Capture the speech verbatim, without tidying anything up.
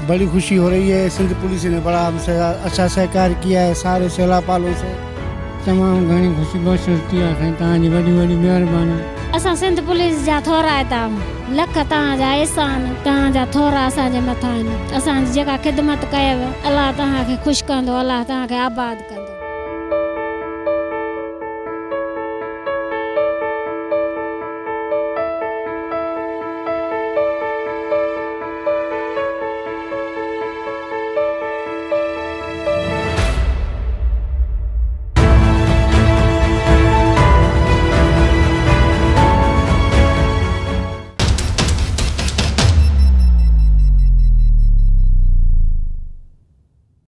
बड़ी खुशी हो रही है। सिंध पुलिस ने बड़ा हमसे अच्छा सहकार किया है, सारे सेलापालों से तमाम घनी खुशी महसूस थी आहे। तव्हांजी वॾी वॾी महिरबानी। असां सिंध पुलिस जा थोरा आहियूं, लख तव्हांजा एहसान, तव्हांजा थोरा असांजे मथां आहिनि। असांजी जेका ख़िदमत कयव, अलाह तव्हांखे ख़ुशि कंदो, अलाह तव्हांखे आबाद कंदो।